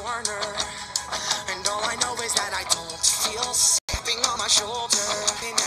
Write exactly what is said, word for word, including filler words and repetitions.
corner, and all I know is that I don't feel stepping on my shoulder.